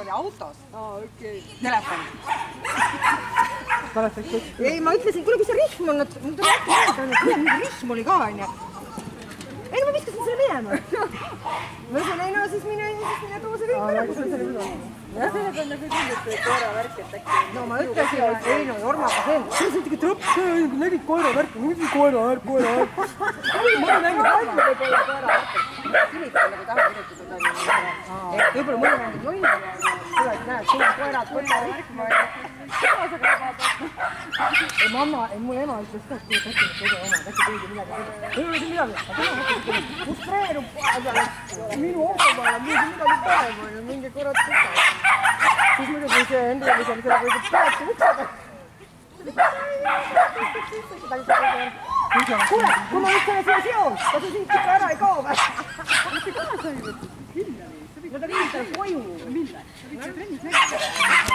oli autos. Okei. Telefon. Ei, ma ütlesin, kuule, kui see rihm on, mul tuli äkki meelde, et mingi rihm oli ka, onju. Ei, no ma viskasin selle minema. Ma ütlesin, ei no siis mine too see rihm ära, kus on selle minema. Sellega on nagu kindlasti koera värk, et äkki... No ma ütlesin, et ei no Jormaga see. See on tegi trõpp, nägid koera värk, mingi koera värk. Ma nägin palju võib-olla koera värk. Kinnitada nagu taha kirjutada. Võib-olla mõni mängib jonni ja tuleb, näed, sul on koerad, koera värk. Ei mamma, mul ema ütles ka, et kuule äkki tege oma, äkki keegi midagi tege. Ei ole siin midagi, aga tema mõtles, et frustreerub minu automaal on midagi parem, mingi kurat tüta. Siis muidugi see Hendri oli seal selle võidab peati uksega. Kuule, kui ma ütlen, et see on seos, kas see siit ikka ära ei kao või? Mitte kaasa ei võtta, kinni. No ta viib seal koju. Mille? Sa võid trennis näidata.